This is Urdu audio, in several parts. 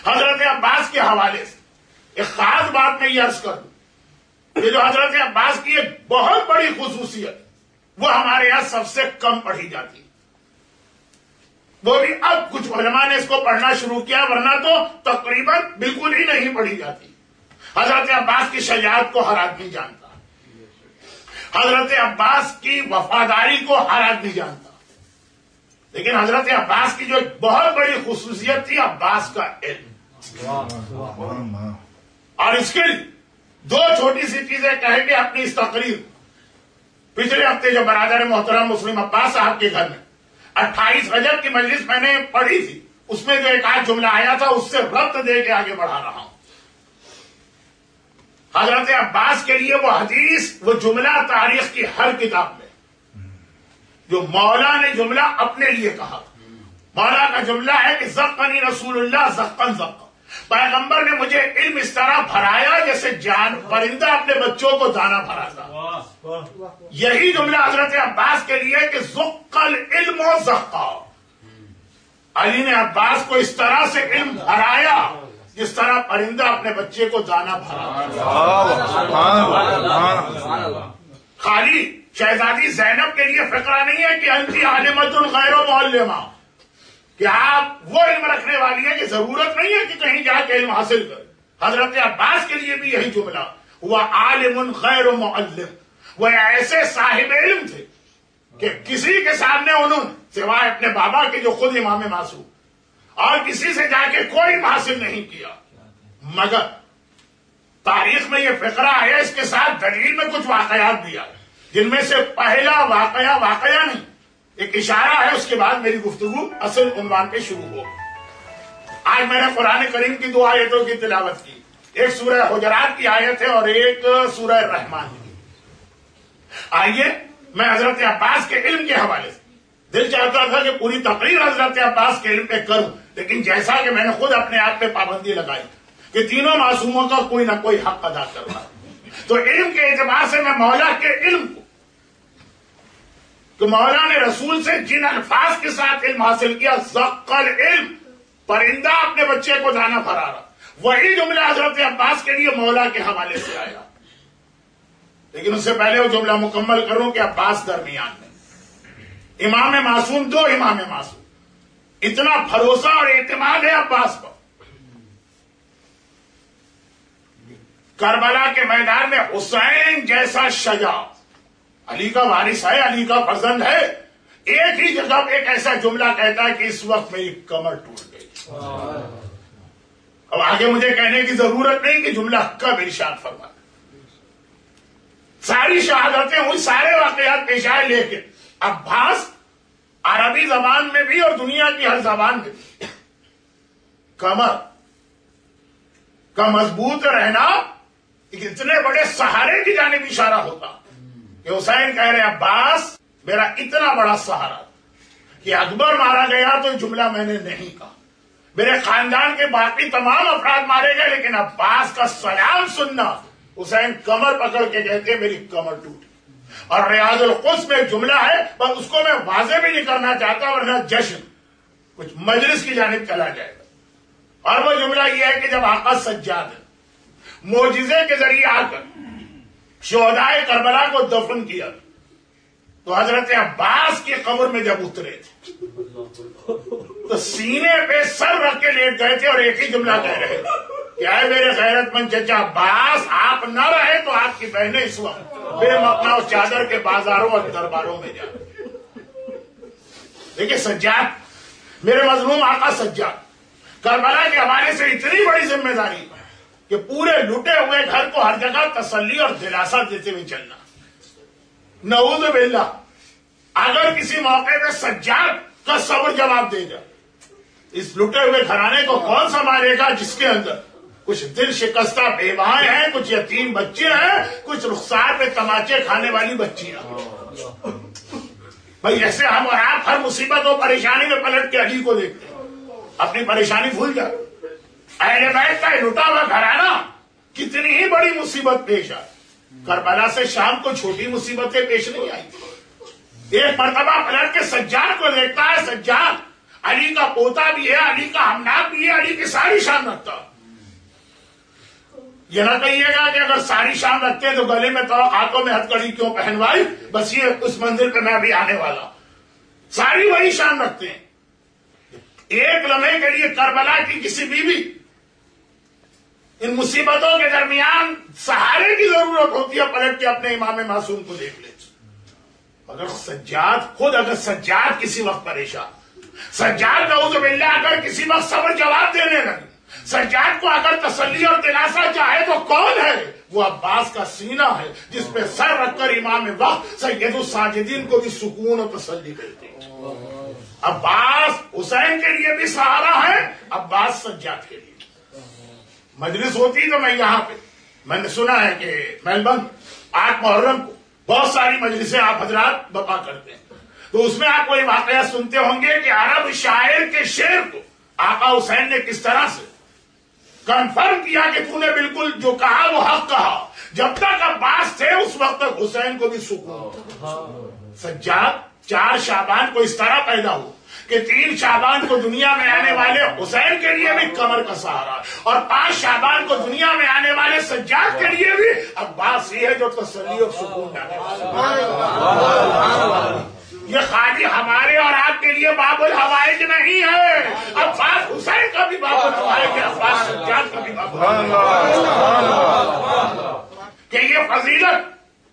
حضرت عباس کے حوالے سے ایک خاص بات میں یہ عرض کر دوں کہ جو حضرت عباس کی ایک بہت بڑی خصوصیت وہ ہمارے یہاں سب سے کم پڑھی جاتی ہے، وہ بھی اب کچھ علماء نے اس کو پڑھنا شروع کیا، ورنہ تو تقریباً بالکل ہی نہیں پڑھی جاتی۔ حضرت عباس کی شجاعت کو ہر آدمی جانتا، حضرت عباس کی وفاداری کو ہر آدمی جانتا، لیکن حضرت عباس کی جو ایک بہت بڑی خصوصیت تھی عباس کا علم۔ اور اس کے لیے دو چھوٹی سی چیزیں کہیں گے اپنی اس تقریر۔ پچھلے ہفتے جو برادر محترم مسلم عباس صاحب کے گھر میں 28 رجب کی مجلس میں نے پڑھی تھی، اس میں جو ایک آدھ جملہ آیا تھا اس سے ربط دے کے آگے بڑھا رہا ہوں۔ حضرت عباس کے لیے وہ حدیث، وہ جملہ تاریخ کی ہر کتاب میں جو مولا نے جملہ اپنے لیے کہا، مولا کا جملہ ہے کہ زقنی رسول اللہ زقن زقن، پیغمبر نے مجھے علم اس طرح بھرایا جیسے پرندہ اپنے بچوں کو دانا بھراتا۔ یہی جملہ حضرت عباس کے لیے کہ زق العلم و زقا، علی نے عباس کو اس طرح سے علم بھرایا جس طرح پرندہ اپنے بچے کو دانا بھراتا۔ خالی شہزادی زینب کے لیے فقرہ نہیں ہے کہ انتی عالمۃ غیر معلمہ، کہ آپ وہ علم رکھنے والی ہے کہ ضرورت نہیں ہے کہ کہیں جا کے علم حاصل کرے۔ حضرت عباس کے لیے بھی یہی جملہ، وہ عالم غیر معلم، وہ ایسے صاحب علم تھے کہ کسی کے سامنے انہوں نے سوائے اپنے بابا کے جو خود امام معصوم اور کسی سے جا کے کوئی علم حاصل نہیں کیا، مگر تاریخ میں یہ فقرہ ہے، اس کے ساتھ دلیل میں کچھ واقعات بھی آئے، جن میں سے پہلا واقعہ نہیں، ایک اشارہ ہے، اس کے بعد میری گفتگو اصل عنوان پہ شروع ہو۔ آج میں نے قرآن کریم کی 2 آیتوں کی تلاوت کی، ایک سورہ حجرات کی آیت ہے اور ایک سورہ رحمان کی۔ آئیے میں حضرت عباس کے علم کے حوالے سے، دل چاہتا تھا کہ پوری تقریر حضرت عباس کے علم پہ کروں، لیکن جیسا کہ میں نے خود اپنے آپ پہ پابندی لگائی کہ تینوں معصوموں کا کوئی نہ کوئی حق ادا کرنا، تو علم کے اعتبار سے میں مولا کے علم کو، کہ مولا نے رسول سے جن الفاظ کے ساتھ علم حاصل کیا، زق العلم، پرندہ اپنے بچے کو دانا بھرا رہا، وہی جملہ حضرت عباس کے لیے مولا کے حوالے سے آیا۔ لیکن اس سے پہلے وہ جملہ مکمل کروں کہ عباس درمیان میں، امام معصوم، 2 امام معصوم، اتنا بھروسہ اور اعتماد ہے عباس پر۔ کربلا کے میدان میں حسین جیسا شجاع، علی کا وارث ہے، علی کا فرزند ہے، ایک ہی جگہ ایک ایسا جملہ کہتا ہے کہ اس وقت میری کمر ٹوٹ گئی۔ اب آگے مجھے کہنے کی ضرورت نہیں کہ جملہ کب ارشاد فرما، ساری شہادتیں ہوئی، سارے واقعات پیش آئے، لیکن عباس عربی زبان میں بھی اور دنیا کی ہر زبان میں بھی کمر کا مضبوط رہنا ایک اتنے بڑے سہارے کی جانب اشارہ ہوتا کہ حسین کہہ رہے عباس میرا اتنا بڑا سہارا کہ اکبر مارا گیا تو جملہ میں نے نہیں کہا، میرے خاندان کے باقی تمام افراد مارے گئے، لیکن عباس کا سلام سننا، حسین کمر پکڑ کے کہتے میری کمر ٹوٹی۔ اور ریاض القدس میں ایک جملہ ہے، بس اس کو میں واضح بھی نہیں کرنا چاہتا ورنہ جشن کچھ مجلس کی جانب چلا جائے گا، اور وہ جملہ یہ ہے کہ جب آقا سجاد معجزے کے ذریعے آ کر شہدائے کربلا کو دفن کیا تو حضرت عباس کی قبر میں جب اترے تھے تو سینے پہ سر رکھ کے لیٹ گئے تھے اور ایک ہی جملہ کہہ رہے کہ اے میرے غیرت مند چچا عباس، آپ نہ رہے تو آپ کی بہنیں اس وقت بے مقنا چادر کے بازاروں اور درباروں میں جا۔ دیکھیں سجاد، میرے مظلوم آقا سجاد، کربلا کے حوالے سے اتنی بڑی ذمہ داری کہ پورے لٹے ہوئے گھر کو ہر جگہ تسلی اور دلاسا دیتے ہوئے چلنا۔ نعوذ باللہ، اگر کسی موقع پہ سجاد کا صبر جواب دے جائے، اس لٹے ہوئے گھرانے کو کون سنبھالے گا جس کے اندر کچھ دل شکستہ بیواہیں ہیں، کچھ یتیم بچے ہیں، کچھ رخسار پہ تماچے کھانے والی بچیاں۔ بھائی جیسے ہم اور آپ ہر مصیبت و پریشانی میں پلٹ کے علی کو دیکھتے ہیں، اپنی پریشانی بھول جائے۔ اہل بیت کا لٹا ہوا گھرانہ کتنی ہی بڑی مصیبت پیش آئی، کربلا سے شام کو چھوٹی مصیبتیں پیش نہیں آئی۔ ایک مرتبہ پلٹ کے سجاد کو دیکھتا ہے، سجاد علی کا پوتا بھی ہے، علی کا ہمناک بھی ہے، علی کی ساری شان رکھتا. یہ نہ کہیے گا کہ اگر ساری شان رکھتے ہیں تو گلے میں تو ہاتھوں میں ہتھکڑی کیوں پہنوائی، بس یہ اس منزل پہ میں بھی آنے والا. ساری وہی شان رکھتے ہیں. ایک لمحے کے لیے کربلا کی کسی بیوی ان مصیبتوں کے درمیان سہارے کی ضرورت ہوتی ہے، پلٹ کے اپنے امام معصوم کو دیکھ لے. مگر سجاد خود، اگر سجاد کسی وقت پریشان، سجاد نعوذ باللہ اگر کسی وقت صبر جواب دینے لگے، سجاد کو اگر تسلی اور دلاسا چاہے تو کون ہے؟ وہ عباس کا سینہ ہے جس پہ سر رکھ کر امام وقت سید الساجدین کو بھی سکون اور تسلی ملتی. عباس حسین کے لیے بھی سہارا ہے، عباس سجاد کے لیے. مجلس ہوتی تو میں یہاں پہ، میں نے سنا ہے کہ میلبرن 8 محرم کو بہت ساری مجلسیں آپ حضرات برپا کرتے ہیں، تو اس میں آپ کوئی واقعہ سنتے ہوں گے کہ عرب شاعر کے شعر کو آقا حسین نے کس طرح سے کنفرم کیا کہ تو نے بالکل جو کہا وہ حق کہا. جب تک عباس تھے اس وقت تک حسین کو بھی سکون. سجاد 4 شعبان کو اس طرح پیدا ہو کہ 3 شعبان کو دنیا میں آنے والے حسین کے لیے بھی کمر کا سہارا، اور 5 شعبان کو دنیا میں آنے والے سجاد کے لیے بھی عباس ہی ہے جو تسلی اور سکون ڈالنے والا. یہ خالی ہمارے اور آپ کے لیے باب الحوائج نہیں ہے، عباس حسین کا بھی باب الحوائج ہے، عباس سجاد کا بھی باب الحوائج کہ یہ فضیلت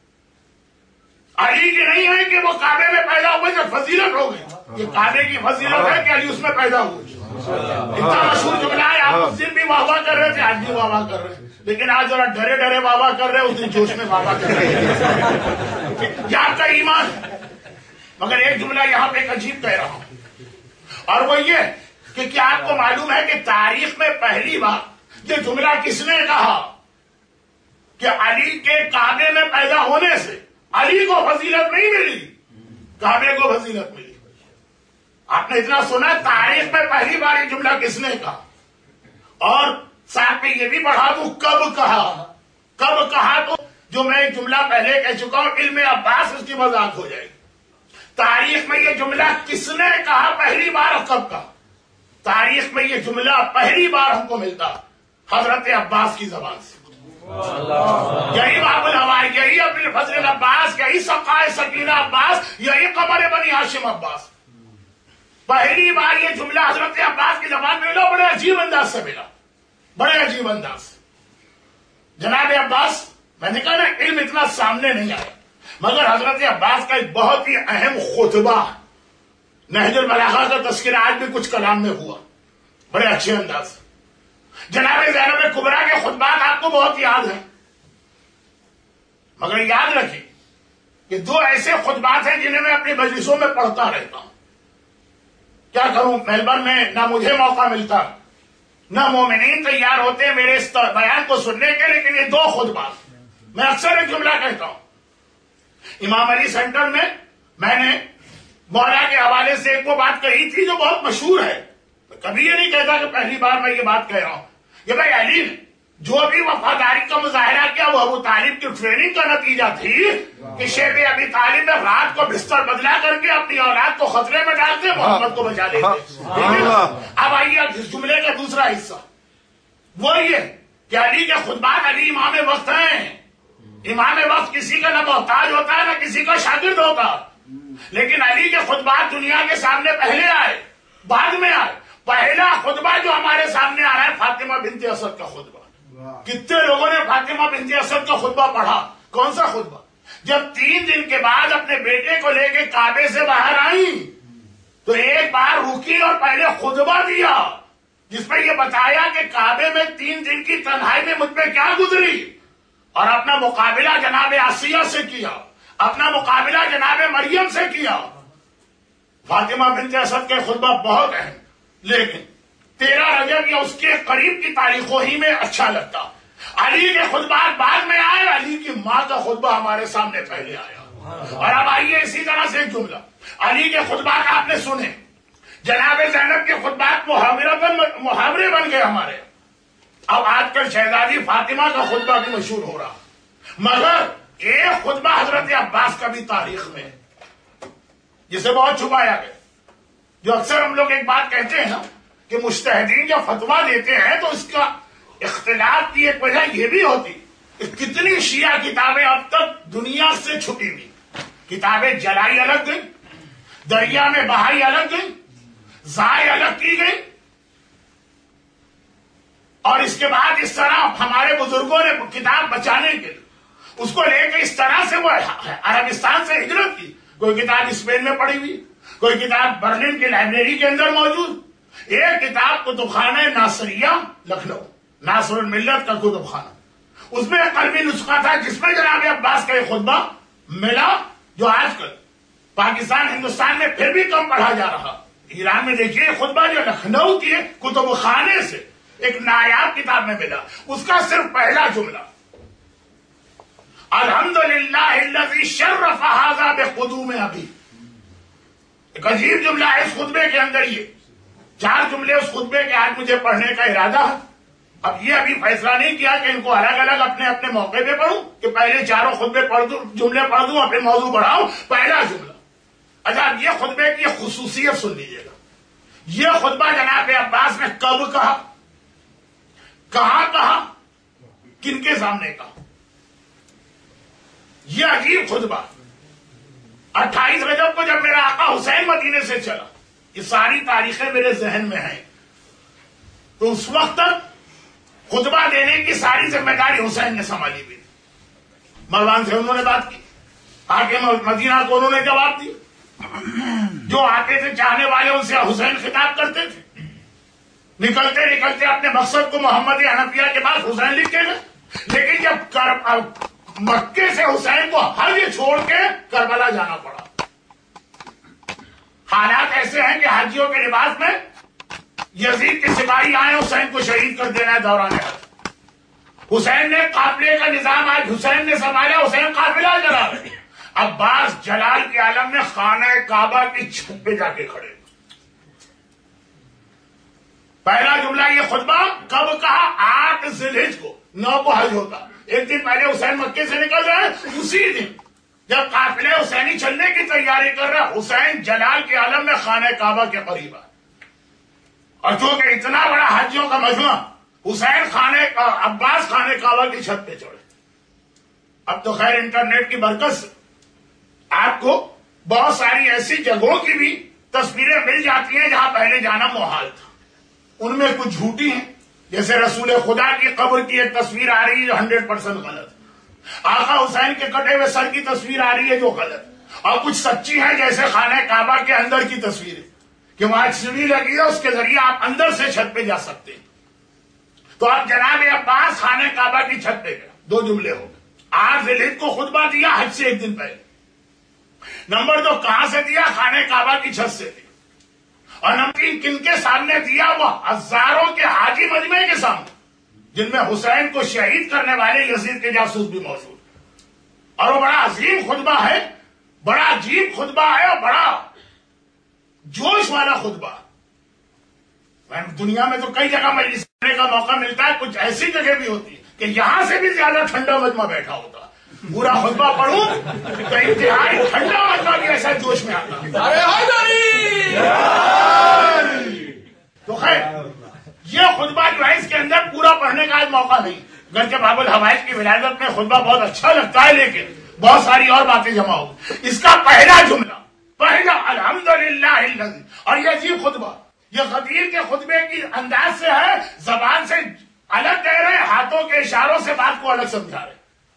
علی کی نہیں ہے کہ وہ کعبے میں پیدا ہوئے تو فضیلت ہو گئی. یہ کعبے کی فضیلت ہے کہ علی اس میں پیدا ہوئے. اتنا مشہور جملہ ہے، آپ اس دن بھی واہ واہ کر رہے تھے، آج بھی واہ واہ کر رہے ہیں، لیکن آج ذرا ڈرے ڈرے واہ واہ کر رہے ہیں، اس دن جوش میں واہ واہ کر رہے ہیں. یہ آپ کا ایمان ہے. مگر ایک جملہ یہاں پہ ایک عجیب کہہ رہا ہوں، اور وہ یہ کہ کیا آپ کو معلوم ہے کہ تاریخ میں پہلی بار یہ جملہ کس نے کہا کہ علی کے کعبے میں پیدا ہونے سے علی کو فضیلت نہیں ملی، کعبے کو فضیلت ملی. آپ نے اتنا سنا، تاریخ میں پہلی بار یہ جملہ کس نے کہا. اور ساتھ میں یہ بھی پڑھا دوں کب کہا تو جو میں ایک جملہ پہلے کہہ چکا ہوں، علم عباس اس کی وضاحت ہو جائے گی. تاریخ میں یہ جملہ کس نے کہا پہلی بار اور کب کہا؟ تاریخ میں یہ جملہ پہلی بار ہم کو ملتا حضرت عباس کی زبان سے. یہی باب الحوائج، یہی ابو الفضل عباس، یہی سقائے سکینہ عباس، یہی قمر بنی ہاشم عباس. پہلی بار یہ جملہ حضرت عباس کی زبان میں ملا، بڑے عجیب انداز سے ملا، بڑے عجیب انداز سے. جناب عباس، میں نے کہا نا علم اتنا سامنے نہیں آیا، مگر حضرت عباس کا ایک بہت ہی اہم خطبہ نہج البلاغہ کا تذکرہ آج بھی کچھ کلام میں ہوا بڑے اچھے انداز سے. جناب زینب کبریٰ کے خطبات آپ کو بہت یاد ہیں، مگر یاد رکھیں کہ 2 ایسے خطبات ہیں جنہیں میں اپنی مجلسوں میں پڑھتا رہتا ہوں. کیا کروں، میلبرن میں نہ مجھے موقع ملتا نہ مومنین تیار ہوتے میرے اس بیان کو سننے کے، لیکن یہ 2 خطبات میں اکثر ایک جملہ کہتا ہوں. امام علی سینٹر میں نے مولا کے حوالے سے ایک وہ بات کہی تھی جو بہت مشہور ہے. کبھی یہ نہیں کہتا کہ پہلی بار میں یہ بات کہہ رہا ہوں. یہ بھائی علی نے جو بھی وفاداری کا مظاہرہ کیا وہ ابو طالب کی ٹریننگ کا نتیجہ تھی کہ شیب ابی طالب نے رات کو بستر بدلا کر کے اپنی اولاد کو خطرے میں ڈالتے محمد کو بچا لیتے. اب آئیے اس جملے کا دوسرا حصہ، وہ یہ کہ علی کے خطبات، علی امام وقت ہیں. امام وقت کسی کا نہ محتاج ہوتا ہے نہ کسی کا شاگرد ہوتا، لیکن علی کے خطبات دنیا کے سامنے پہلے آئے، بعد میں آئے. پہلا خطبہ جو ہمارے سامنے آ رہا ہے فاطمہ بنت اسد کا خطبہ. کتنے لوگوں نے فاطمہ بنت اسد کا خطبہ پڑھا؟ کون سا خطبہ؟ جب 3 دن کے بعد اپنے بیٹے کو لے کے کعبے سے باہر آئیں تو ایک بار رکی اور پہلے خطبہ دیا جس میں یہ بتایا کہ کعبے میں 3 دن کی تنہائی میں مجھ پہ کیا گزری، اور اپنا مقابلہ جناب آسیہ سے کیا، اپنا مقابلہ جناب مریم سے کیا. فاطمہ بنت اسد کے خطبہ بہت اہم، لیکن 13 رجب یا اس کے قریب کی تاریخوں ہی میں اچھا لگتا. علی کے خطبات بعد میں آئے، علی کی ماں کا خطبہ ہمارے سامنے پہلے آیا. اور اب آئیے اسی طرح سے ایک جملہ، علی کے خطبات آپ نے سنے، جناب زینب کے خطبات محاورے بن گئے ہمارے. اب آج کل شہزادی فاطمہ کا خطبہ بھی مشہور ہو رہا، مگر ایک خطبہ حضرت عباس کا بھی تاریخ میں جسے بہت چھپایا گیا. جو اکثر ہم لوگ ایک بات کہتے ہیں نا کہ مجتہدین جب فتویٰ دیتے ہیں تو اس کا اختلاف کی ایک وجہ یہ بھی ہوتی کہ کتنی شیعہ کتابیں اب تک دنیا سے چھپی ہوئی، کتابیں جلائی الگ گئی، دریا میں بہائی الگ گئی، ضائع الگ کی گئی، اور اس کے بعد اس طرح ہمارے بزرگوں نے کتاب بچانے کے لیے اس کو لے کے اس طرح سے وہ عربستان سے ہجرت کی. کوئی کتاب اسپین میں پڑی ہوئی، کوئی کتاب برلن کی لائبریری کے اندر موجود، ایک کتاب کتب خانہ ناصریہ لکھنؤ، ناصر الملت کا کتب خانہ، اس میں قلبی نسخہ تھا جس میں جناب عباس کا ایک خطبہ ملا جو آج کل پاکستان ہندوستان میں پھر بھی کم پڑھا جا رہا. ایران میں دیکھیے خطبہ جو لکھنؤ کی کتب خانے سے ایک نایاب کتاب میں ملا، اس کا صرف پہلا جملہ الحمدللہ الذی شرف ھذا بقدوم ابی. ایک عجیب جملہ ہے اس خطبے کے اندر. یہ 4 جملے اس خطبے کے آج مجھے پڑھنے کا ارادہ ہے. اب یہ ابھی فیصلہ نہیں کیا کہ ان کو الگ الگ اپنے اپنے موقع پہ پڑھوں کہ پہلے 4 خطبے پڑھ دوں، جملے پڑھ دوں اور پھر موضوع بڑھاؤں. پہلا جملہ. اچھا اب یہ خطبے کی خصوصیت سن لیجیے گا. یہ خطبہ جناب عباس نے کب کہا، کہاں کہا، کن کے سامنے کہا؟ یہ عجیب خطبہ 28 رجب کو جب میرا آقا حسین مدینے سے چلا، یہ ساری تاریخیں میرے ذہن میں ہیں، تو اس وقت تک خطبہ دینے کی ساری ذمہ داری حسین نے سنبھالی بھی. مروان سے انہوں نے بات کی، حاکم مدینہ کو انہوں نے جواب دیا، جو آتے تھے چاہنے والے ان سے حسین خطاب کرتے تھے. نکلتے نکلتے اپنے مقصد کو محمد حنفیہ کے بعد حسین لکھ کے گئے. لیکن جب مکے سے حسین کو حج چھوڑ کے کربلا جانا پڑا. حالات ایسے ہیں کہ حاجیوں کے لباس میں یزید کے سپاہی آئے حسین کو شہید کر دینا ہے دوران حج. حسین نے قافلے کا نظام آج حسین نے سنبھالا، حسین قافلہ چلا رہے. عباس جلال کے عالم میں خانہ کعبہ کی چھت پہ جا کے کھڑے. پہلا جملہ یہ خطبہ کب کہا؟ 8 ذی الحجہ کو، 9 کو حج ہوتا. ایک دن پہلے حسین مکے سے نکل رہے ہیں، اسی دن جب قافلے حسینی چلنے کی تیاری کر رہا ہے، حسین جلال کے عالم میں خانہ کعبہ کے قریب آئے. اور چونکہ اتنا بڑا حجیوں کا مجمع، حسین عباس خانہ کعبہ کی چھت پہ چڑھے. اب تو خیر انٹرنیٹ کی برکت سے آپ کو بہت ساری ایسی جگہوں کی بھی تصویریں مل جاتی ہیں جہاں پہلے جانا محال تھا. ان میں کچھ جھوٹی ہیں، جیسے رسول خدا کی قبر کی ایک تصویر آ رہی ہے جو 100% غلط ہے. آقا حسین کے کٹے ہوئے سر کی تصویر آ رہی ہے جو غلط ہے. اور کچھ سچی ہیں جیسے خانہ کعبہ کے اندر کی تصویر ہے کہ وہاں ایک سیڑھی لگی ہے، اس کے ذریعے آپ اندر سے چھت پہ جا سکتے ہیں. تو اب جناب عباس خانہ کعبہ کی چھت پہ گئے. 2 جملے ہو گئے. 8 ذی الحجہ کو خطبہ دیا حج سے ایک دن پہلے. نمبر 2 کہاں سے دیا؟ خانہ کعبہ کی چھت سے دیا. اور نمبر 3 کن کے سامنے دیا؟ وہ ہزاروں کے حاجی مجمع کے سامنے، جن میں حسین کو شہید کرنے والے یزید کے جاسوس بھی موجود. اور وہ بڑا عظیم خطبہ ہے، بڑا عجیب خطبہ ہے اور بڑا جوش والا خطبہ. دنیا میں تو کئی جگہ مجلس کرنے کا موقع ملتا ہے، کچھ ایسی جگہ بھی ہوتی ہے کہ یہاں سے بھی زیادہ ٹھنڈا مجمع بیٹھا ہوتا. پورا خطبہ پڑھوں تو انتہائی ٹھنڈا مجمع بھی ایسا جوش میں آتا. تو خیر یہ خطبہ جو ہے اس کے اندر پورا پڑھنے کا آج موقع نہیں. گرچہ باب الحوائج کی ولادت میں خطبہ بہت اچھا لگتا ہے، لیکن بہت ساری اور باتیں جمع ہو. اس کا پہلا جملہ، پہلا الحمدللہ الذی، اور یہ عجیب خطبہ یہ غدیر کے خطبے کی انداز سے ہے، زبان سے الگ کہہ رہے ہیں، ہاتھوں کے اشاروں سے بات کو الگ سمجھا رہے ہیں،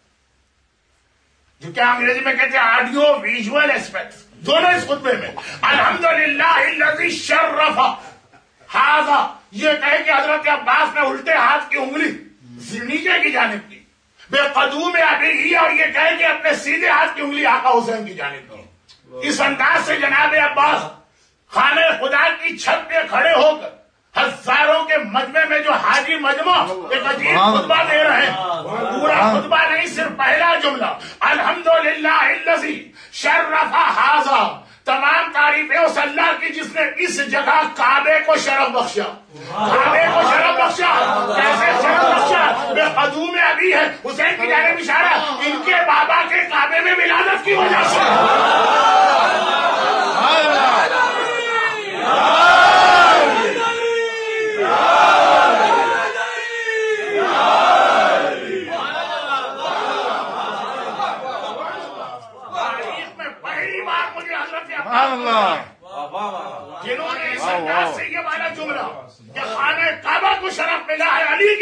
جو کیا انگریزی میں کہتے ہیں آڈیو ویژول ایسپیکٹس دونوں اس خطبے میں. الحمدللہ الذی شرف ھذا، یہ کہے کہ حضرت عباس نے الٹے ہاتھ کی انگلی نیچے کی جانب کی، بے قدوم ابی، اور یہ کہے کہ اپنے سیدھے ہاتھ کی انگلی آقا حسین کی جانب کی. اس انداز سے جناب عباس خانہ خدا کی چھت پہ کھڑے ہو کر ہزاروں کے مجمع میں جو حاجی مجمع ایک عجیب خطبہ دے رہے ہیں. پورا خطبہ نہیں، صرف پہلا جملہ الحمدللہ الذی شرف ھذا. تمام تعریفیں اس اللہ کی جس نے اس جگہ کعبے کو شرف بخشا. کعبے کو شرف بخشا، کیسے شرف بخشا؟ بے قدوم ابی ہے، حسین کی جانب اشارہ، ان کے بابا کے کعبے میں ولادت کی وجہ سے.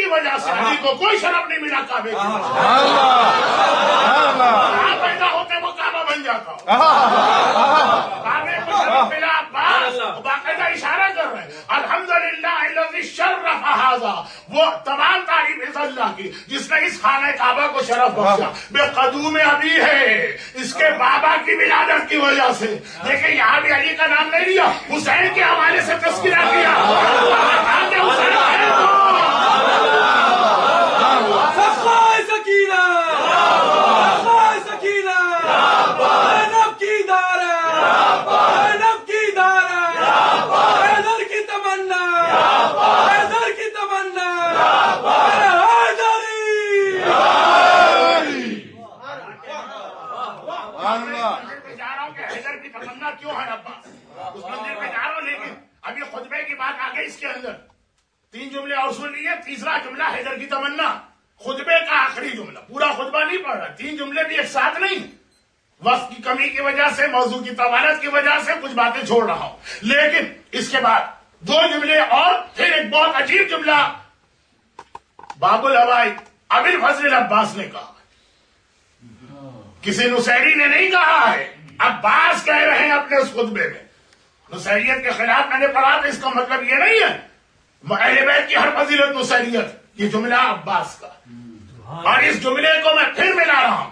की वजह से अली को कोई शरफ नहीं मिला काबे की। कहाँ पैदा होते वो काबा बन जाता हो। काबे को शरफ मिला अब्बास, बाकायदा इशारा कर रहे हैं अल्हम्दुलिल्लाह अल्लज़ी शर्रफ़ हाज़ा, वो तमाम तारीफ इस अल्लाह की जिसने इस खाने काबा को शरफ बख्शा। बेक़दूम अबी है, इसके बाबा की विलादत की वजह से। देखिए यहाँ भी अली का नाम नहीं लिया, हुसैन के हवाले से तस्कीरा किया। हुसैन है तो उस मंदिर पे जा रहा हूं, लेकिन अभी खुतबे की बात आ गई इसके अंदर। 3 जुमले और सुन लिए। तीसरा जुमला हैदर की तमन्ना, खुतबे का आखिरी जुमला। पूरा खुतबा नहीं पढ़ रहा, 3 जुमले भी एक साथ नहीं। वक्त की कमी की वजह से, मौजू की तवालत की वजह से कुछ बातें छोड़ रहा हूं, लेकिन इसके बाद 2 जुमले और फिर एक बहुत अजीब जुमला बाबुल हवाई अबिल फजल अब्बास ने कहा। किसी नुसैरी ने नहीं कहा है, अब्बास कह रहे हैं अपने उस खुतबे में। नुसैरियत के खिलाफ मैंने पढ़ा था, इसका मतलब ये नहीं है अहले बैत की हर फजीलत नुसैरियत, ये जुमला अब्बास का। और इस जुमले को मैं फिर मिला रहा हूं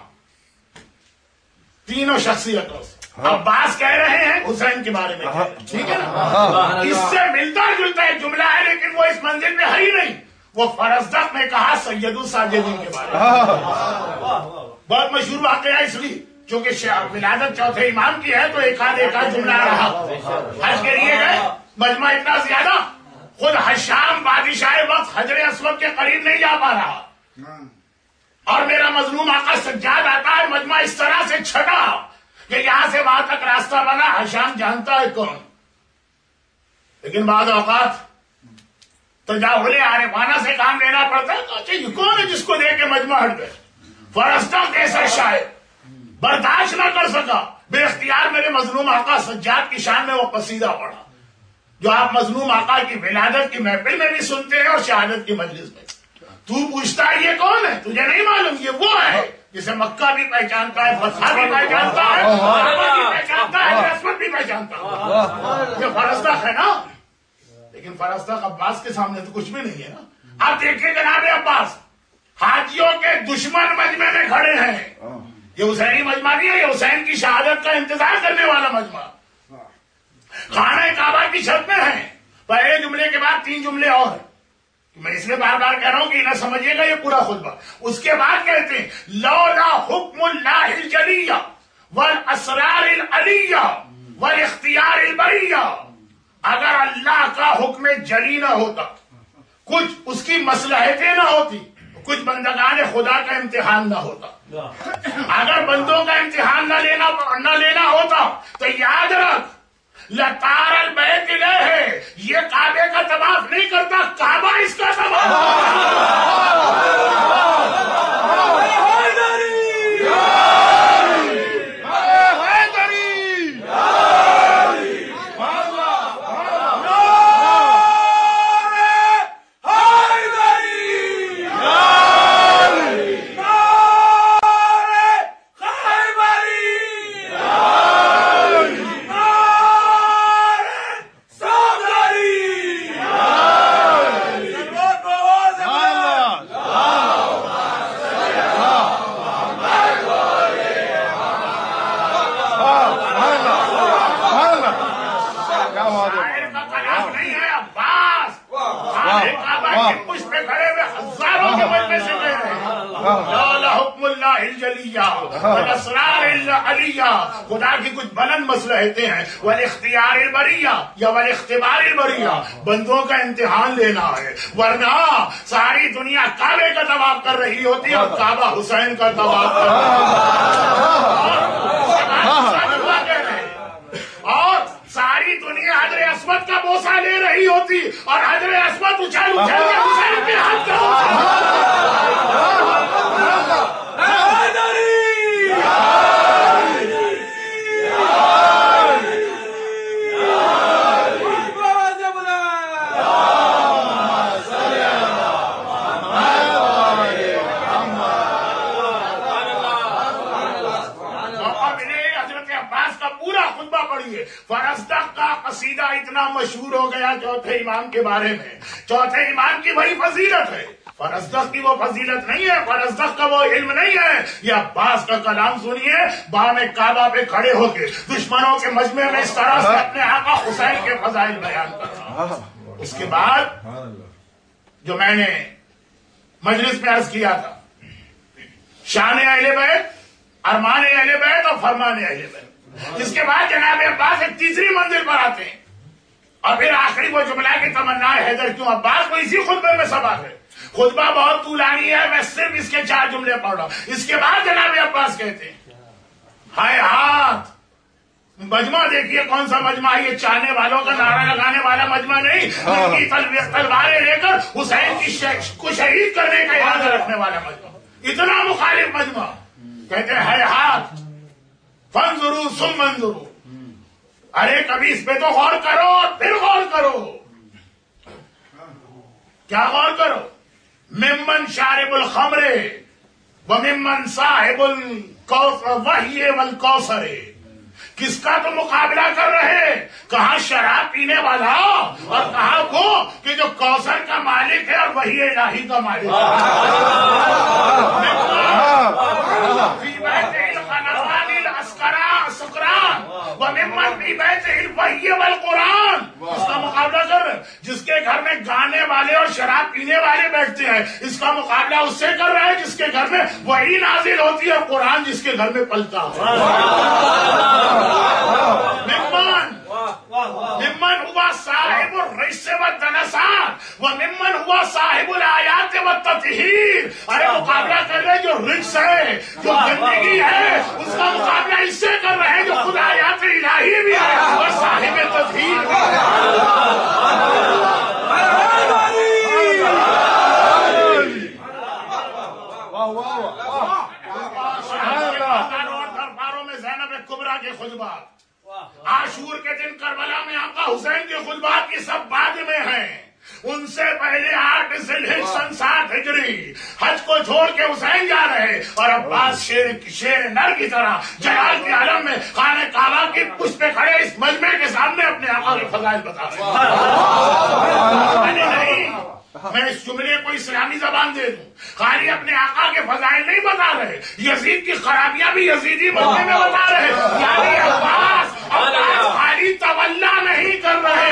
तीनों शख्सियतों से। अब्बास कह रहे हैं हुसैन के बारे में, ठीक है ना। इससे मिलता जुलता एक जुमला है, लेकिन वो इस मंजिल में है ही नहीं। वो फरजदक ने कहा सैयदुल साजिदीन के बारे में। बहुत मशहूर वाकया इसलिए क्योंकि विलादत चौथे इमाम की है, तो एक आध जुमला रहा। हज के लिए गए, मजमा इतना ज्यादा, खुद हशाम बादशाह वक्त हजर अस्वद के करीब नहीं जा पा रहा, और मेरा मजलूम आका सज्जाद आता है। मजमा इस तरह से छटा कि यहां से वहां तक रास्ता बना, हशाम जानता है कौन। लेकिन बाद औकात तजाहुले आरिफाना से काम लेना पड़ता है। अच्छा ये कौन है जिसको दे के मजमा हट गए। फरस्ता कैसा शायर बर्दाश्त न कर सका, बेख्तियार मेरे मजलूम आका सज्जाद की शान में वो कसीदा पढ़ा जो आप मजलूम आका की विलादत की महफिल में भी सुनते हैं और शहादत की मजलिस में। तू पूछता है ये कौन है, तुझे नहीं मालूम ये वो है जिसे मक्का भी पहचानता है, बसा भी पहचानता है, भी पहचानता है, रस्मत भी पहचानता है। ये फरस्ता है ना, लेकिन फरस्ता अब्बास के सामने तो कुछ भी नहीं है ना। आप देखिए जनाब अब्बास हाजियों के दुश्मन मजमे में खड़े हैं। ये हुसैनी मजमा नहीं है, ये हुसैन की शहादत का इंतजार करने वाला मजमा खाना काबा की छत में है। पहले जुमले के बाद 3 जुमले और, मैं इसलिए बार बार कह रहा हूं कि ना समझिएगा ये पूरा खुतबा। उसके बाद कहते हैं लौला हुक्मुल्लाहिल जलिया वल असरारिल अलिया वल इख्तियारिल बरिया, अगर अल्लाह का हुक्म जली ना होता, कुछ उसकी मसलहतें ना होती, कुछ बंदगान खुदा का इम्तिहान ना होता, अगर बंदों का इम्तिहान न लेना होता, तो याद रख लतारल बैत है, ये काबे का तवाफ नहीं करता, काबा इसका तवाफ। खुदा की कुछ बुलंद मसलहतें हैं, वल इख्तियार बरिया या वल इख्तिबार बरिया, बंदों का इम्तिहान लेना है। वरना सारी दुनिया काबे का तवाफ कर रही होती है और काबा हुसैन का तवाफ कर रहा है, और सारी दुनिया हजर अस्वद का बोसा ले रही होती और हजर अस्वद उछल उछल के हुसैन के हाथ का فرزدق کا قصیدہ اتنا مشہور ہو گیا چوتھے امام کے بارے میں. چوتھے امام کی وہی فضیلت ہے، فرزدق کی وہ فضیلت نہیں ہے، فرزدق کا وہ علم نہیں ہے. یہ عباس کا کلام سنیے، بام کعبہ پہ کھڑے ہو کے دشمنوں کے مجمع میں اس طرح سے اپنے آقا حسین کے فضائل بیان کر رہا. اس کے بعد جو میں نے مجلس میں عرض کیا تھا، شان اہل بیت، ارمان اہل بیت اور فرمان اہل بیت. اس کے بعد جناب عباس ایک تیسری منزل پر آتے ہیں، اور پھر آخری وہ جملہ کی تمنا حیدر کیوں عباس کو اسی خطبے میں سبق ہے. خطبہ بہت طولانی ہے، میں صرف اس کے 4 جملے پڑھ رہا ہوں. اس کے بعد جناب عباس کہتے ہیں، ہائے ہاتھ مجمع دیکھیے کون سا مجمع ہے، یہ چاہنے والوں کا نعرہ لگانے والا مجمع نہیں، ان کی تلواریں لے کر حسین کو شہید کرنے کا ارادہ رکھنے والا مجمع، اتنا مخالف مجمع. کہتے ہیں ہائے ہاتھ فانظروا ثم انظروا، ارے کبھی اس پہ تو غور کرو اور پھر غور کرو. کیا غور کرو؟ ممن شارب الخمر وممن صاحب الوحی والکوثر، کس کا تو مقابلہ کر رہے، کہاں شراب پینے والا اور کہاں وہ کہ جو کوثر کا مالک ہے اور وہی الہی کا مالک والقرآن. اس کا مقابلہ کر رہے، جس کے گھر میں گانے والے اور شراب پینے والے بیٹھتے ہیں، اس کا مقابلہ اس سے کر رہا ہے جس کے گھر میں وہی نازل ہوتی ہے اور قرآن جس کے گھر میں پلتا ہے. ممن ہوا صاحب الرجس والدنسات وممن ہوا صاحب الآیات والتطہیر. ارے مقابلہ کر رہے جو رجس ہے، جو گندگی ہے، اس کا مقابلہ اس سے کر رہے ہیں جو خود آیات الہی بھی ہے اور صاحب تطہیر بھی ہے. درباروں میں زینب کبریٰ کے خطبات، عاشور کے دن کربلا میں آقا حسین کے خطبات کی سب بعد میں ہیں. ان سے پہلے 8 ذی الحجہ سن 7 ہجری حج کو چھوڑ کے حسین جا رہے، اور عباس شیر نر کی طرح جلال کے عالم میں خانہ کعبہ کی پشت پہ کھڑے اس مجمع کے سامنے اپنے آقا کے فضائل بتا رہے ہیں. میں اس جملے کو اسلامی زبان دے دوں، خالی اپنے آقا کے فضائل نہیں بتا رہے، یزید کی خرابیاں بھی یزیدی مجمع میں بتا رہے. یعنی عباس خالی تولا نہیں کر رہے،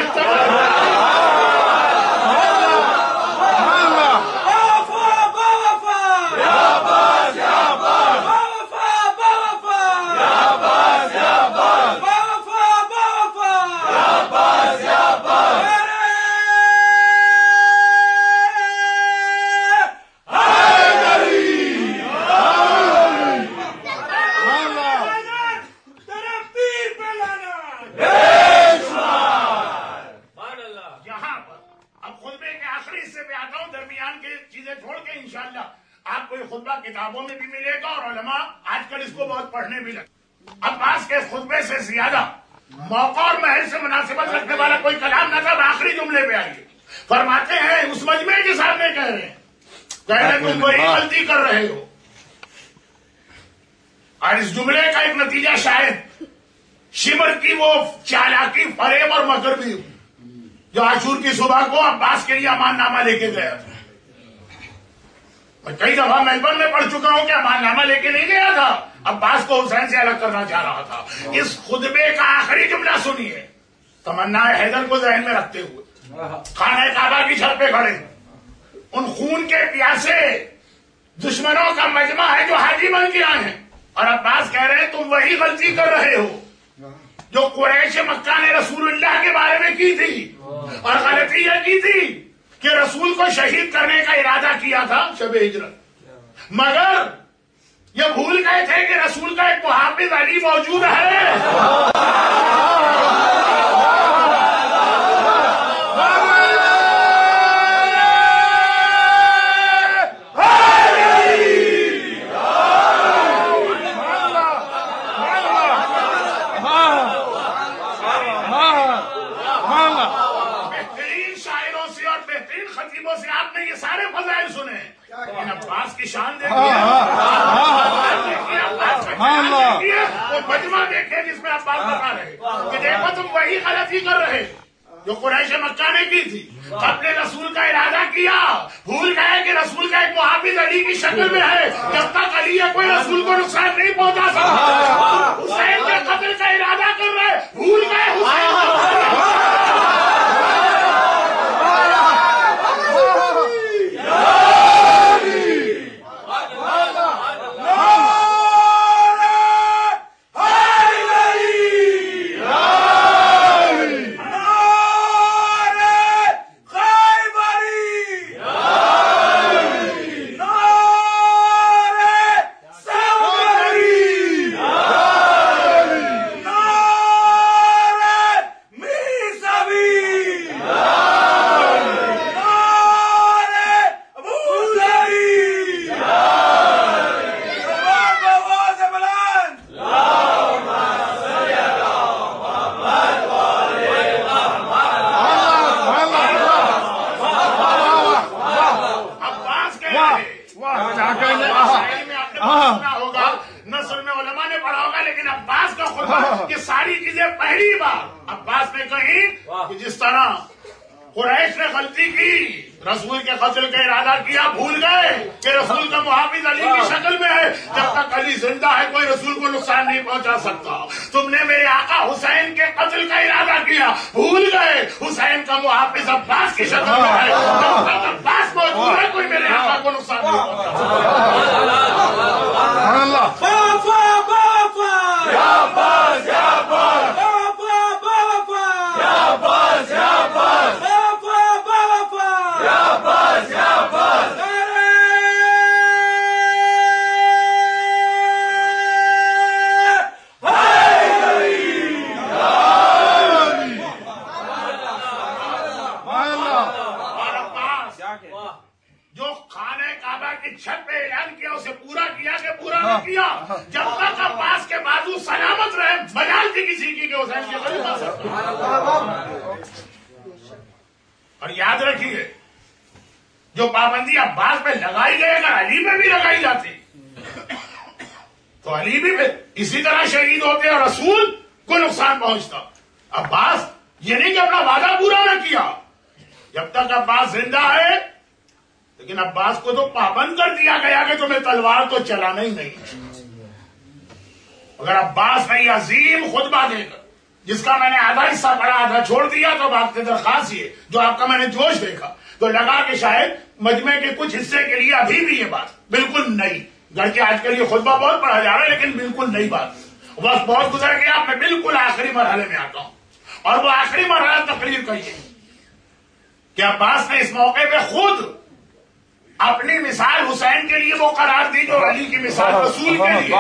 کتابوں میں بھی ملے گا اور علماء آج کل اس کو بہت پڑھنے بھی لگے. عباس کے خطبے سے زیادہ موقع اور محل سے مناسبت رکھنے والا کوئی کلام نہ تھا. آخری جملے پہ آئیے، فرماتے ہیں اس مجمع کے سامنے کہہ رہے ہیں تم وہی غلطی کر رہے ہو. اور اس جملے کا ایک نتیجہ شاید شمر کی وہ چالاکی، فریب اور مکر بھی جو عاشور کی صبح کو عباس کے لیے امان نامہ لے کے گیا تھا. میں کئی دفعہ میلبرن میں پڑھ چکا ہوں کہ امان نامہ لے کے نہیں گیا تھا، عباس کو حسین سے الگ کرنا چاہ رہا تھا. اس خطبے کا آخری جملہ سنیے، تمنا حیدر کو ذہن میں رکھتے ہوئے خانہ کعبہ کی چھت پہ کھڑے، ان خون کے پیاسے دشمنوں کا مجمع ہے جو حاجی بن کے آئے ہیں، اور عباس کہہ رہے ہیں تم وہی غلطی کر رہے ہو جو قریش مکہ نے رسول اللہ کے بارے میں کی تھی. اور غلطی یہ کی تھی کہ رسول کو شہید کرنے کا ارادہ کیا تھا شب ہجرت، مگر یہ بھول گئے تھے کہ رسول کا ایک محافظ علی موجود ہے. بہترین شاعروں سے اور بہترین خطیبوں سے آپ نے نے یہ سارے فضائل سنے لیکن عباس کی شان دیکھیے، وہ مجمع دیکھے جس میں عباس بتا رہے کہ دیکھو تم وہی غلطی کر رہے جو قریش مکہ نے کی تھی، اپنے رسول کا ارادہ کیا، بھول گئے کہ رسول کا ایک محافظ علی کی شکل میں ہے، جب تک علی ہے کوئی رسول کو نقصان نہیں پہنچا سکتا، حسین کے قتل کا ارادہ کر رہے، بھول گئے جس طرح قریش نے غلطی کی، رسول کے قتل کا ارادہ کیا، بھول گئے کہ رسول کا محافظ علی کی شکل میں ہے، جب تک علی زندہ ہے کوئی رسول کو نقصان نہیں پہنچا سکتا، تم نے میرے آقا حسین کے قتل کا ارادہ کیا، بھول گئے حسین کا محافظ عباس کی شکل میں ہے، جب تک عباس موجود ہے کوئی میرے آقا کو نقصان نہیں پہنچا چھت پہ اعلان کیا اسے پورا کیا کہ پورا نہ کیا، جب تک عباس کے بازو سلامت رہے مجال تھی کسی کی کہ حسین کے قریب آ سکتے۔ اور یاد رکھیے جو پابندی عباس پہ لگائی گئی اگر علی پہ بھی لگائی جاتی تو علی بھی اسی طرح شہید ہوتے اور رسول کو نقصان پہنچتا۔ عباس یہ نہیں کہ اپنا وعدہ پورا نہ کیا، جب تک عباس زندہ ہے، لیکن عباس کو تو پابند کر دیا گیا کہ تمہیں تلوار تو چلانا ہی نہیں۔ اگر عباس نے یہ عظیم خطبہ دے کر، جس کا میں نے آدھا حصہ پڑھا آدھا چھوڑ دیا، تو بات کی درخواست یہ جو آپ کا میں نے جوش دیکھا تو لگا کہ شاید مجمع کے کچھ حصے کے لیے ابھی بھی یہ بات بالکل نئی، گرچہ آج کل یہ خطبہ بہت پڑھا جا رہا ہے لیکن بالکل نئی بات، وقت بہت گزر گیا، میں بالکل آخری مرحلے میں آتا ہوں، اور وہ آخری مرحلہ تقریر کا یہ کہ عباس نے اس موقع پہ خود اپنی مثال حسین کے لیے وہ قرار دی جو علی کی مثال رسول کے لیے،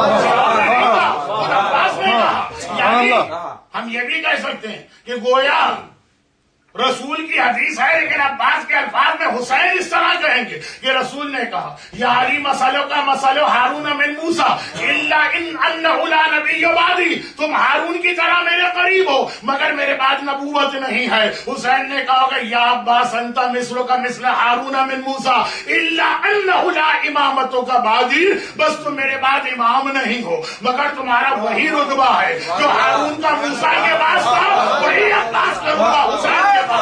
عباس نے کہا، یعنی ہم یہ بھی کہہ سکتے ہیں کہ گویا رسول کی حدیث ہے لیکن عباس کے الفاظ میں حسین اس طرح کہیں گے کہ رسول نے کہا یا علی مسلو کا مسلو ہارون من موسیٰ الا انہ لا نبی بعدی، تم ہارون کی طرح میرے قریب ہو مگر میرے بعد نبوت نہیں ہے۔ حسین نے کہا کہ یا عباس انت مثلو کا مثل ہارون من موسیٰ الا انہ لا امامت کا بعدی، بس تم میرے بعد امام نہیں ہو مگر تمہارا وہی رتبہ ہے جو ہارون کا موسیٰ کے پاس تھا وہی عباس کا رتبہ حسین کے پاس۔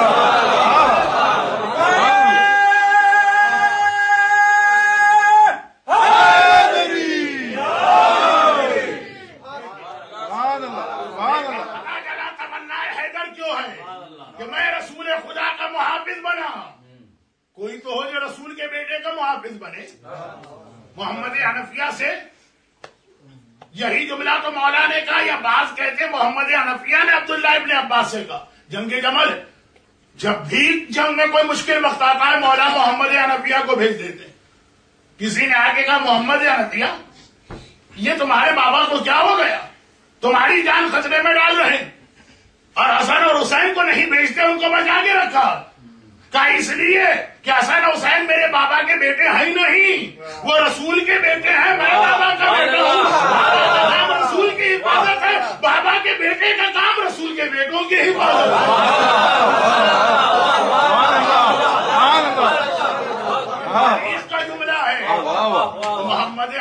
کہ میں رسول خدا کا محافظ بنا، کوئی تو ہو جو رسول کے بیٹے کا محافظ بنے۔ محمد حنفیہ سے یہی جملہ تو مولا نے کہا، یا بعض کہتے محمد حنفیہ نے عبداللہ ابن عباس سے کہا، جنگ جمل جب بھی جنگ میں کوئی مشکل وقت آتا ہے مولا محمد حنفیہ کو بھیج دیتے۔ کسی نے آگے کہا محمد حنفیہ یہ تمہارے بابا کو کیا ہو گیا، تمہاری جان خطرے میں ڈال رہے ہیں، اور حسن اور حسین کو نہیں بھیجتے، ان کو بچا کے رکھا۔ کہا اس لیے کہ حسن اور حسین میرے بابا کے بیٹے ہیں نہیں، وہ رسول کے بیٹے ہیں، میں بابا کا بیٹا ہوں، بابا کا کام رسول کی حفاظت ہے، بابا کے بیٹے کا کام رسول کے بیٹوں کی حفاظت ہے۔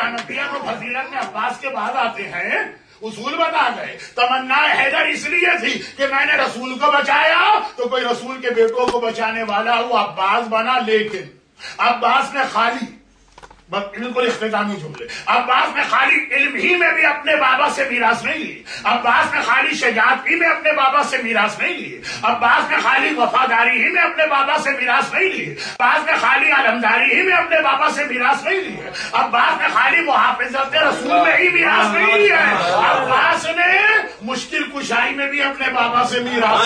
حنفیت و فضیلت میں عباس کے بعد آتے ہیں، اصول بتا گئے. تمنا حیدر اس لیے تھی کہ میں نے رسول کو بچایا تو کوئی رسول کے بیٹوں کو بچانے والا وہ عباس بنا. لیکن عباس نے خالی بالکل اختتامی جملے، عباس نے خالی علم ہی میں بھی اپنے بابا سے میراث نہیں لی، عباس نے خالی شجاعت ہی میں اپنے بابا سے میراث نہیں لی، عباس نے خالی وفاداری ہی میں اپنے بابا سے میراث نہیں لی، عباس نے خالی علمداری ہی میں اپنے بابا سے میراث نہیں لی، عباس نے خالی محافظت رسول میں ہی میراث نہیں لی ہے، عباس نے مشکل کشائی میں بھی اپنے بابا سے میراث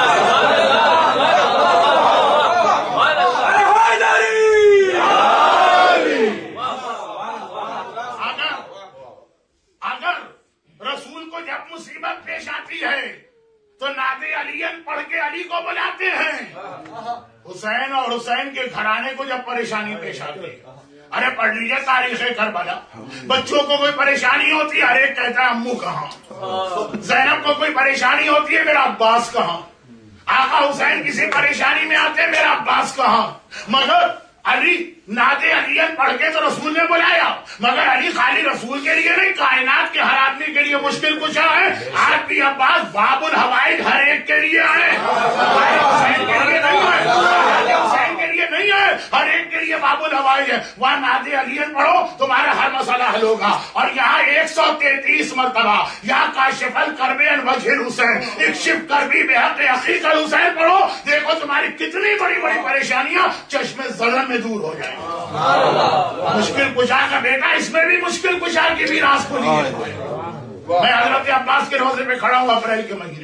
رسول کو جب مصیبت پیش آتی ہے تو نعت علی پڑھ کے علی کو بلاتے ہیں. حسین اور حسین کے گھرانے کو جب پریشانی پیش آتی ہے، ارے پڑھ لیجیے تاریخ کربلا. بچوں کو کوئی پریشانی ہوتی ہے، ہر ایک کہتا ہے امو کہاں. زینب کو کوئی پریشانی ہوتی ہے، میرا عباس کہاں. آقا حسین کسی پریشانی میں آتے ہیں، میرا عباس کہاں. مگر علی نعت علی پڑھ کے تو رسول نے بلایا، مگر علی خالی رسول کے لیے نہیں، کائنات کے ہر آدمی کے لیے مشکل کشا ہے. آج بھی عباس باب الحوائج ہر ایک کے لیے آئے، حسین کے لیے نہیں ہے، حسین کے لیے نہیں ہے، ہر ایک کے لیے باب الحوائج ہے. وہاں نعت علی پڑھو تمہارا ہر مسئلہ حل ہوگا. اور یہاں 133 مرتبہ یا کاشف الکرب عن وجہ الحسین اکشف کربی بحق اخیک الحسین پڑھو، دیکھو تمہاری کتنی بڑی بڑی پریشانیاں چشم ظلم میں دور ہو جائیں. مشکل کشا کا بیٹا اس میں بھی مشکل کشا کی میراث کو لیے ہوئے. میں حضرت عباس کے روزے پہ کھڑا ہوں اپریل کے مہینے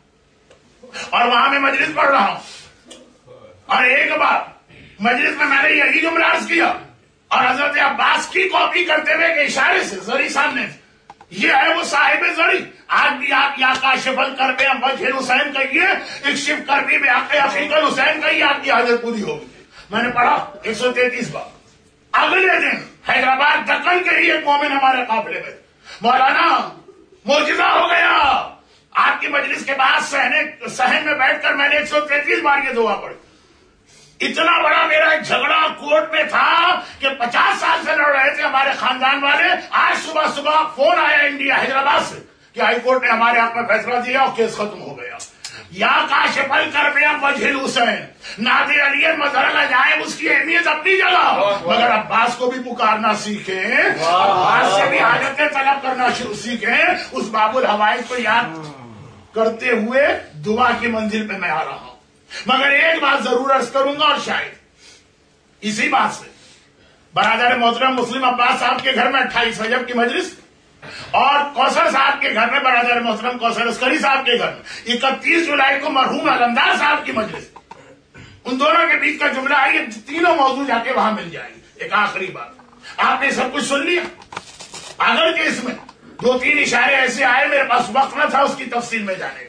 اور وہاں میں مجلس پڑھ رہا ہوں، اور ایک بار مجلس میں میں نے یہی جملہ عرض کیا اور حضرت عباس کی کاپی کرتے ہوئے کے اشارے سے زری سامنے یہ ہے وہ صاحب زری. آج بھی آپ یا کاشف الکرب عن وجہ الحسین کہیے، اکشف کربی بحق اخیک الحسین کہیے، آپ کی حاجت پوری ہوگی. میں نے پڑھا 133 بار. اگلے دن حیدرآباد دکن کے ہی ایک مومن ہمارے قافلے میں، مولانا معجزہ ہو گیا. آپ کی مجلس کے بعد صحن میں بیٹھ کر میں نے 133 بار یہ دعا پڑھی. اتنا بڑا میرا ایک جھگڑا کورٹ میں تھا کہ 50 سال سے لڑ رہے تھے ہمارے خاندان والے. آج صبح فون آیا انڈیا حیدرآباد سے کہ ہائی کورٹ نے ہمارے حق میں فیصلہ دیا اور کیس ختم ہو گیا. یا کاشف الکرب عن وجہ الحسین نعت علی مظہر العجائب اس کی اہمیت اپنی جگہ، مگر عباس کو بھی پکارنا سیکھیں، عباس سے بھی حاجتیں طلب کرنا سیکھیں. اس باب الحوائج کو یاد کرتے ہوئے دعا کی منزل پہ میں آ رہا ہوں. مگر ایک بات ضرور عرض کروں گا، اور شاید اسی بات سے برادر محترم مسلم عباس صاحب کے گھر میں 28 رجب کی مجلس اور کوثر صاحب کے گھر میں برادر محترم کوثر عسکری صاحب کے گھر میں 31 جولائی کو مرحوم علمدار صاحب کی مجلس. ان دونوں کے بیچ کا جملہ ہے، یہ تینوں موضوع جا کے وہاں مل جائیں گے. ایک آخری بات، آپ نے سب کچھ سن لیا، اگر کہ اس میں 2-3 اشارے ایسے آئے، میرے پاس وقت نہ تھا اس کی تفصیل میں جانے.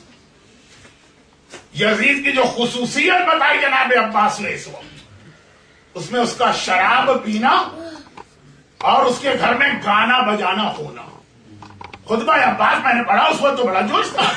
یزید کی جو خصوصیت بتائی جناب عباس نے اس وقت، اس میں اس کا شراب پینا اور اس کے گھر میں گانا بجانا ہونا. خطبہ عباس میں نے پڑھا اس وقت تو بڑا جوش تھا.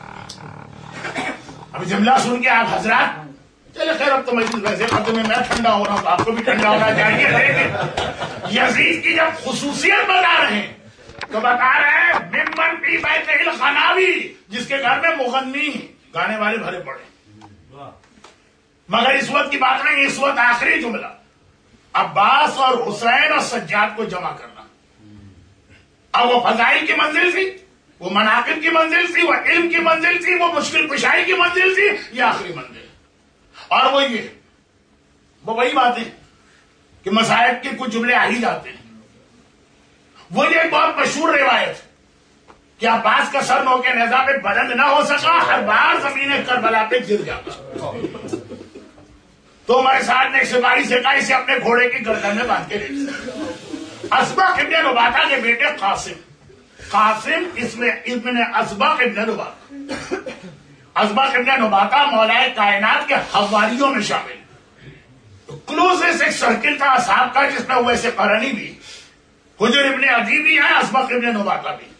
اب جملہ سن کے آپ حضرات چلے خیر، اب تو مجلس ویسے ختم میں ٹھنڈا ہو رہا ہوں تو آپ کو بھی ٹھنڈا ہونا چاہیے. لیکن یزید کی جب خصوصیت بتا رہے ہیں تو بتا رہے ہیں ممن فی بیتہ الخناوی، جس کے گھر میں مغنی گانے والے بھرے پڑے. مگر اس وقت کی بات نہیں، اس وقت آخری جملہ عباس اور حسین اور سجاد کو جمع کرنا. اب وہ فضائل کی منزل تھی، وہ مناقب کی منزل تھی، وہ علم کی منزل تھی، وہ مشکل کشائی کی منزل تھی، یہ آخری منزل. اور وہ یہ وہی باتیں کہ مصائب کے کچھ جملے آ ہی جاتے ہیں. وہ یہ ایک بہت مشہور روایت کہ عباس کا سر نوکے نیزہ پہ بلند نہ ہو سکا، ہر بار زمین کربلا پہ گر جاتا. تو ہمارے ساتھ نے ایک سپاہی سے کہا اسے اپنے گھوڑے کی گردن میں باندھ کے لے جائے. اسبق ابن نباتہ کے بیٹے قاسم ابن اسبق ابن نباتہ. اسبق ابن نباتہ مولا کائنات کے حواریوں میں شامل، کلوزسٹ ایک سرکل تھا اصحاب کا جس میں ویسے قرنی بھی، حجر ابن عدی بھی ہیں، اسبق ابن نباتہ بھی.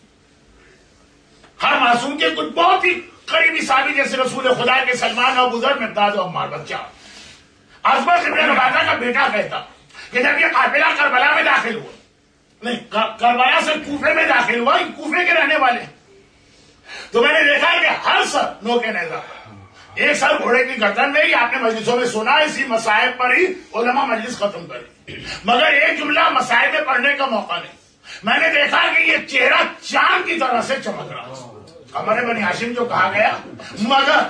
ہر معصوم کے کچھ بہت ہی قریبی صحابی جیسے رسول خدا کے سلمان اور بزر مقداد و عمار بچہ. اسبق ابن نباتہ کا بیٹا کہتا کہ جب یہ قافلہ کربلا میں داخل ہوا نہیں کربلا سے کوفے میں داخل ہوا، کوفے کے رہنے والے. تو میں نے دیکھا کہ ہر سر نوکے نیزہ، ایک سر گھوڑے کی گردن میں ہی. آپ نے مجلسوں میں سنا اسی مسائب پر ہی علماء مجلس ختم کری، مگر ایک جملہ مسائب میں پڑھنے کا موقع نہیں. میں نے دیکھا کہ یہ چہرہ چاند کی طرح سے چمک رہا. قمر بنی ہاشم جو کہا گیا، مگر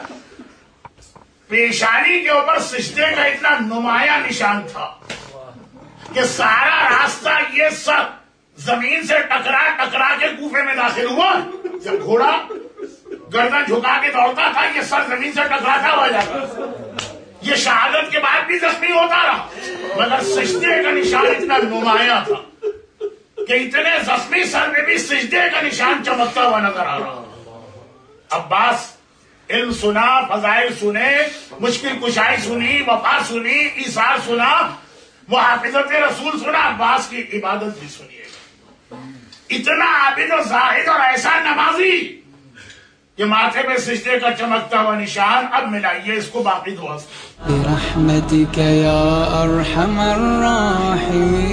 پیشانی کے اوپر سجدے کا اتنا نمایاں نشان تھا کہ سارا راستہ یہ سر زمین سے ٹکرا کے کوفے میں داخل ہوا. جب گھوڑا گردن جھکا کے دوڑتا تھا، یہ سر زمین سے ٹکراتا ہوا جاتا. یہ شہادت کے بعد بھی زخمی ہوتا رہا، مگر سجدے کا نشان اتنا نمایاں تھا کہ اتنے زخمی سر میں بھی سجدے کا نشان چمکتا ہوا نظر آ رہا. عباس علم سنا، فضائل سنے، مشکل کشائی سنی، وفا سنی، ایثار سنا، محافظت رسول سنا، عباس کی عبادت بھی سنیے. اتنا عابد و زاہد اور ایسا نمازی کہ ماتھے پہ سجدے کا چمکتا ہوا نشان. اب ملائیے اس کو باقی دعا سے. برحمتك يا أرحم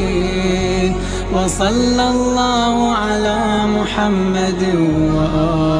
الراحمين وصلى الله على محمد وآله